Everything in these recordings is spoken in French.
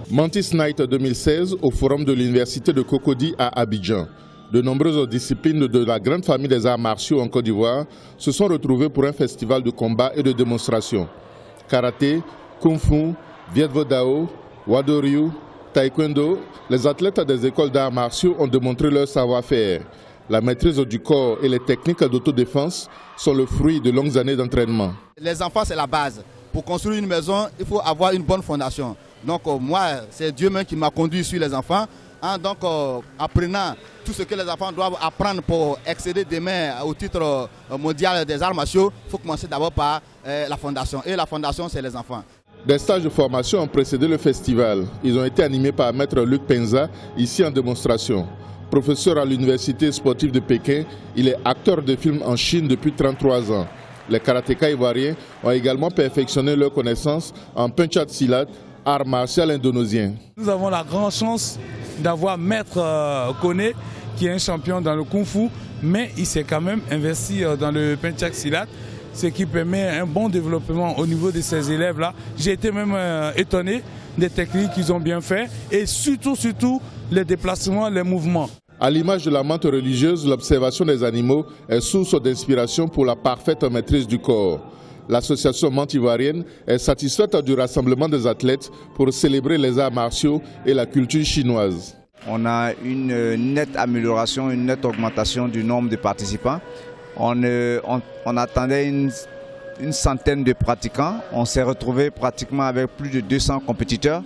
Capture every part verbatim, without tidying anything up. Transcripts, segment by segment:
Mantis Night deux mille seize au forum de l'université de Cocody à Abidjan. De nombreuses disciplines de la grande famille des arts martiaux en Côte d'Ivoire se sont retrouvées pour un festival de combat et de démonstration. Karaté, Kung Fu, Viet Vo Dao, Wado Ryu, Taekwondo, les athlètes des écoles d'arts martiaux ont démontré leur savoir-faire. La maîtrise du corps et les techniques d'autodéfense sont le fruit de longues années d'entraînement. Les enfants, c'est la base. Pour construire une maison, il faut avoir une bonne fondation. Donc euh, moi, c'est Dieu même qui m'a conduit sur les enfants. Hein, donc euh, apprenant tout ce que les enfants doivent apprendre pour accéder demain au titre euh, mondial des arts martiaux, il faut commencer d'abord par euh, la fondation. Et la fondation, c'est les enfants. Des stages de formation ont précédé le festival. Ils ont été animés par Maître Luc Penza, ici en démonstration. Professeur à l'université sportive de Pékin, il est acteur de films en Chine depuis trente-trois ans. Les karatékas ivoiriens ont également perfectionné leurs connaissances en Penchat Silat, art martial indonésien. Nous avons la grande chance d'avoir Maître euh, Kone, qui est un champion dans le Kung Fu, mais il s'est quand même investi euh, dans le Penchat Silat, ce qui permet un bon développement au niveau de ces élèves-là. J'ai été même euh, étonné des techniques qu'ils ont bien fait et surtout, surtout les déplacements, les mouvements. À l'image de la menthe religieuse, l'observation des animaux est source d'inspiration pour la parfaite maîtrise du corps. L'association Menthe ivoirienne est satisfaite du rassemblement des athlètes pour célébrer les arts martiaux et la culture chinoise. On a une nette amélioration, une nette augmentation du nombre de participants. On, on, on attendait une, une centaine de pratiquants. On s'est retrouvé pratiquement avec plus de deux cents compétiteurs.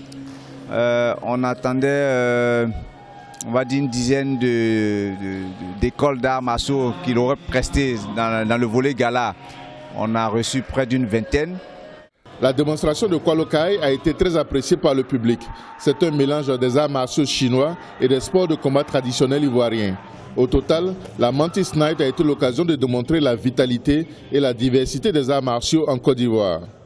Euh, on attendait, euh, on va dire, une dizaine d'écoles de, de, d'arts martiaux qui l'auraient presté dans, dans le volet gala. On a reçu près d'une vingtaine. La démonstration de Kwalokai a été très appréciée par le public. C'est un mélange des arts martiaux chinois et des sports de combat traditionnels ivoiriens. Au total, la Mantis Night a été l'occasion de démontrer la vitalité et la diversité des arts martiaux en Côte d'Ivoire.